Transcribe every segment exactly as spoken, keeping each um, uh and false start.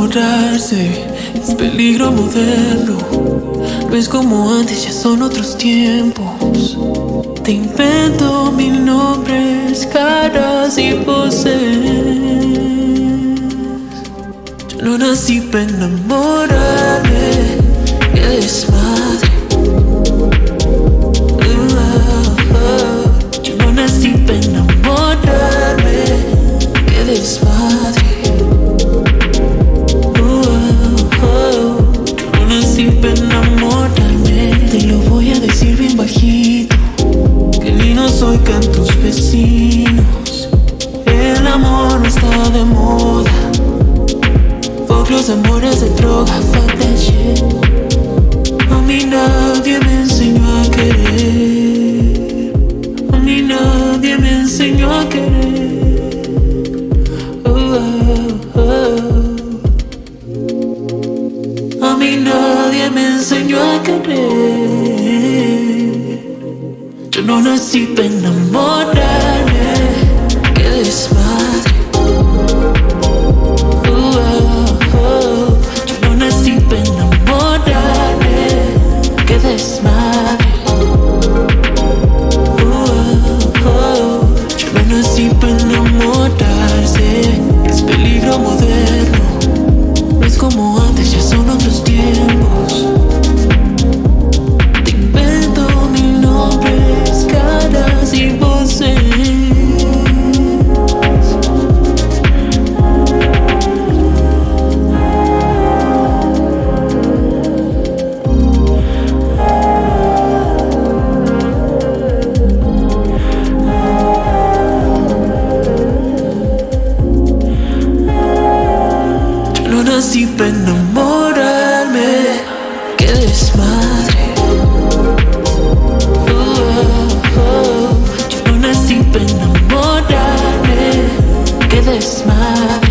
enamorarse es peligro moderno. No es como antes, ya son otros tiempos. Te invento mil nombres, caras y voces. Yo no nací para enamorarme, qué desmadre. Uh, uh, uh. Yo no nací para enamorarme, qué desmadre. Enamorarme, te lo voy a decir bien bajito, que ni nos oigan tus vecinos. El amor no está de moda. Fuck los amores de droga, fuck that shit. A mí nadie me enseñó a querer. A mí nadie me enseñó a querer. Oh, oh, oh. A mí nadie me enseñó a querer. Yo no nací para enamorarme, qué desmadre. Uh, oh, oh. Yo no nací para enamorarme, qué desmadre. Uh, oh, oh. Yo no nací para enamorarse, es peligro moderno. No es como antes, ya son otros tiempos. Te invento mil nombres, caras y voces. Yo no nací para enamorarme, qué desmadre. Uh, oh, oh. Yo no nací para enamorarme, qué desmadre.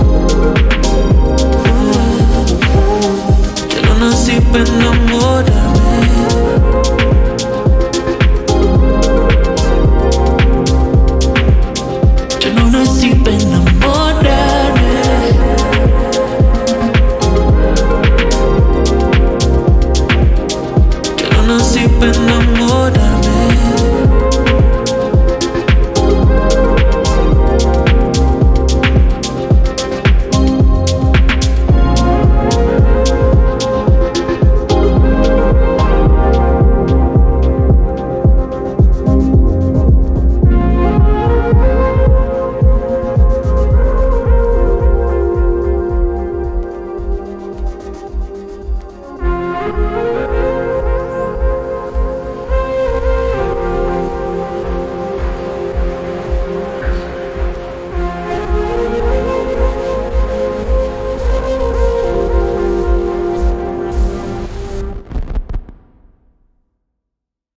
Uh, oh. Yo no nací para enamorarme. Yo no nací para enamorarme. Yo no nací para enamorar.